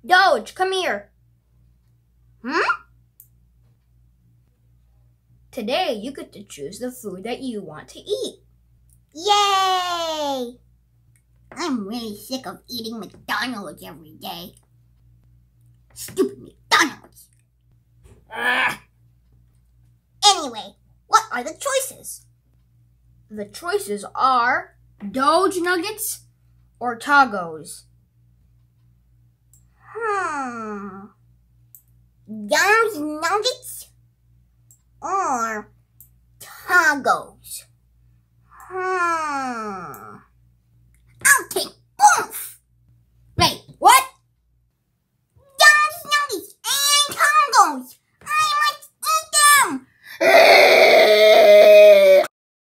Doge, come here. Today, you get to choose the food that you want to eat. Yay! I'm really sick of eating McDonald's every day. Stupid McDonald's. Anyway, what are the choices? The choices are Doge nuggets or tacos. Doge nuggets or tacos?